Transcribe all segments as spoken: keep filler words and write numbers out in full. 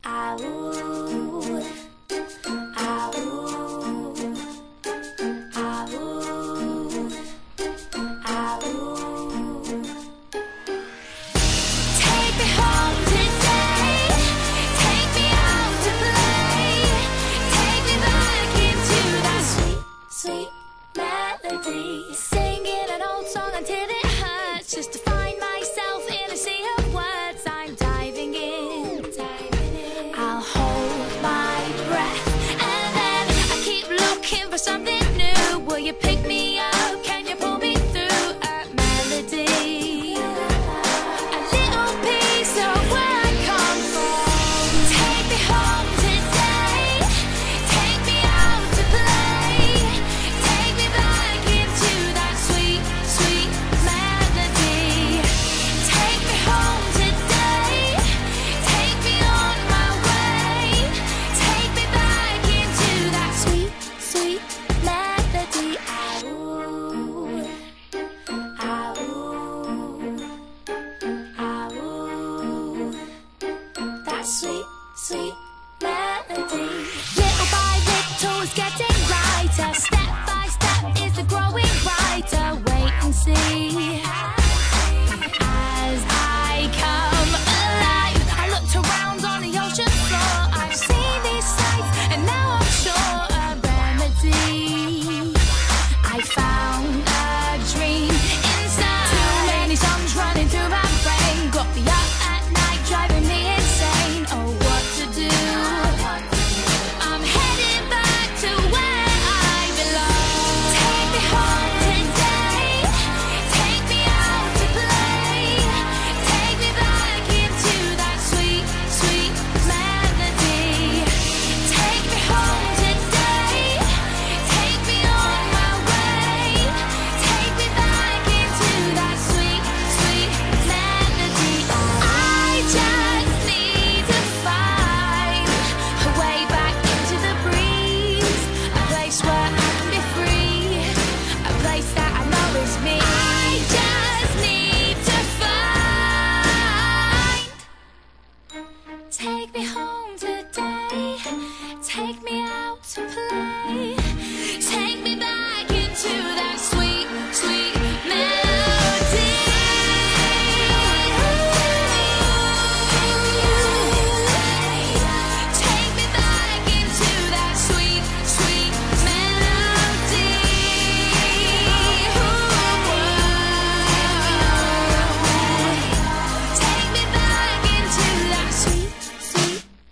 Ah, ooh. Ah, ooh. Ah, ooh. Ah, ooh. Take me home today. Take me out to play. Take me back into that sweet, sweet melody. Singing an old song until it hurts, just to find myself in a sea of words. I'm diving in, diving in. I'll hold my breath, and then I keep looking for something new. Will you pick me up? Can you pull me through a melody? A little piece of where I come from. Take me home today. Take me out to play. Take me back into that sweet, sweet melody. Take me home today. Take me on my way. Take me back into that sweet, sweet melody. Ah, ooh. Ah, ooh. Ah, ooh. That sweet, sweet melody. Little by little it's getting brighter. Step by step it's growing brighter. Wait and see. As I come alive, I looked around on the ocean floor. I've seen these sights and now I'm sure a remedy. I found a dream inside. Too many songs running through my brain. Got me up at night, driving me insane. Oh, what to do? I'm heading back to where I belong. Take me home today. Take me out to play. Take me back into that sweet, sweet melody. Take me home today. Take me on my way. Take me back into that sweet, sweet melody. I just need to find a way back into the breeze, a place where I can be free, a place that I know is me. I just need to find. Take me home today. Take me out to play. Take me back into that sweet, sweet melody. Take me back into that sweet, sweet melody. Take me back into that sweet, sweet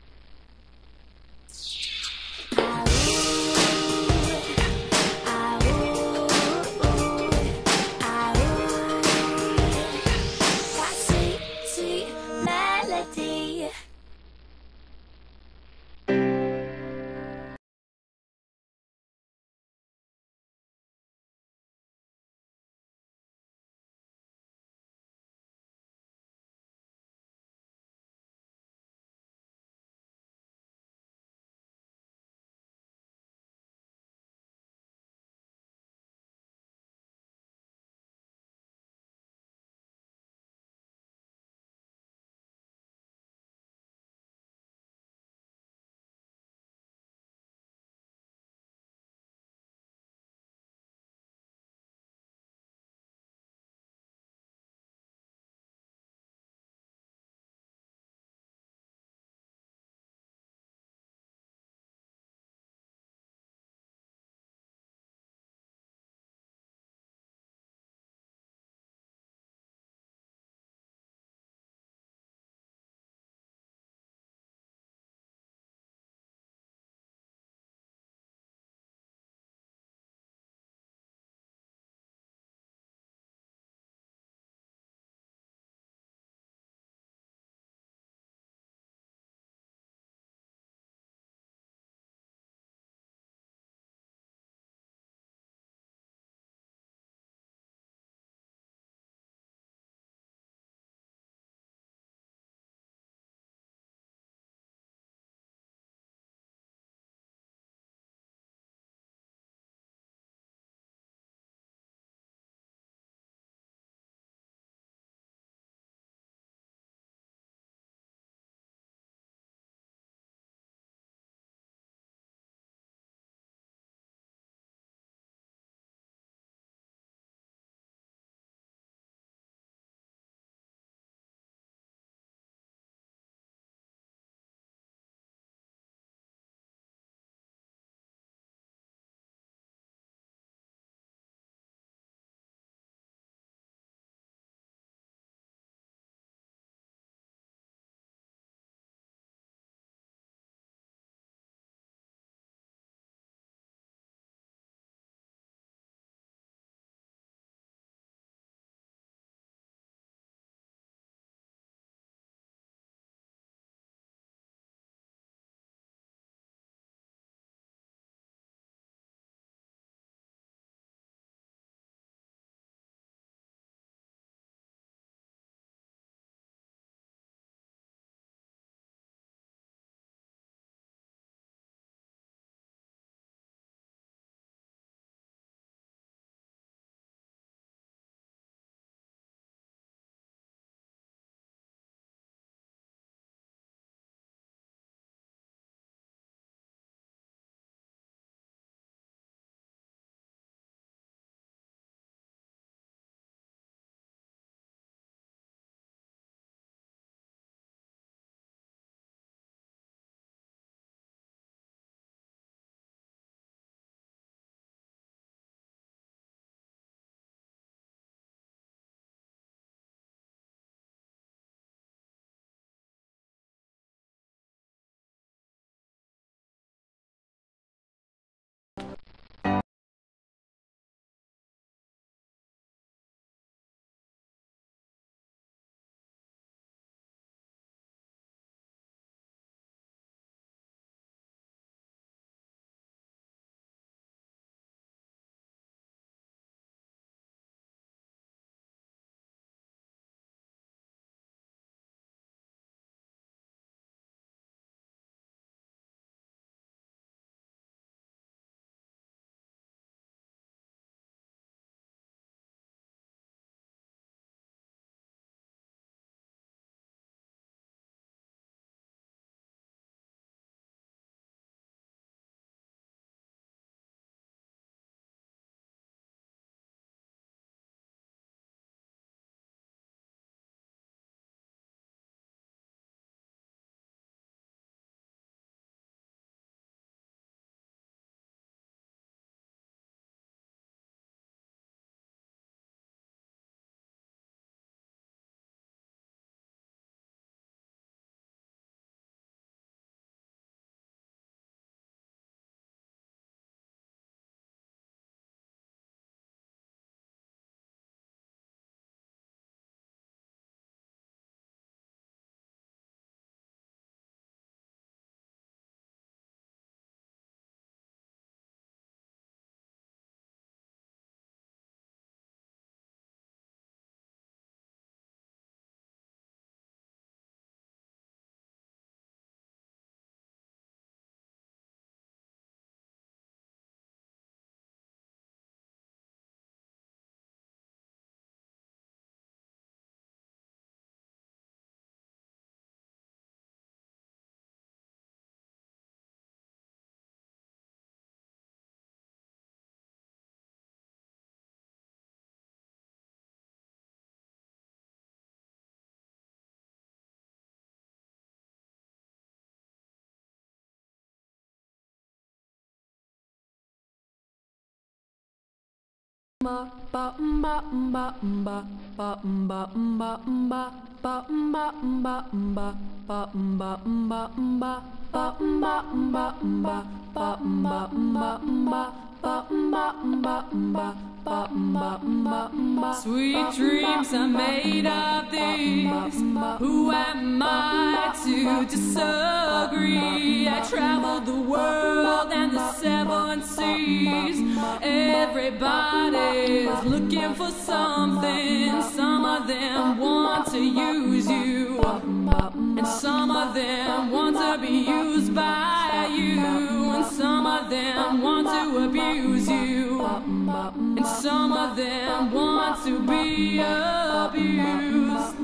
Sweet dreams are made of these. Who am I to disagree? I traveled the world and the seven seas. Everybody's looking for something. Some of them want to use you, and some of them want to be used by you, and some of them want to abuse you, and some of them want to be abused.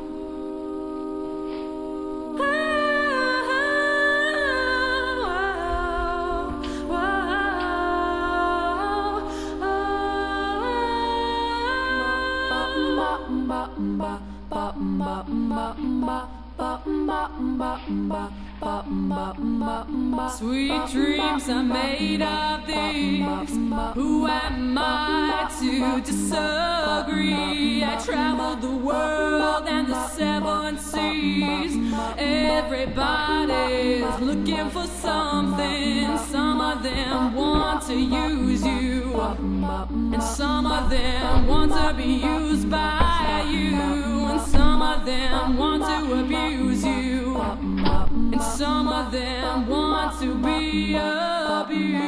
Sweet dreams are made of these. Who am I to disagree? I traveled the world and the seven seas. Everybody's looking for something. Some of them want to use you, and some of them want to be used by you, and some of them want to abuse you, and some of them want to be abused.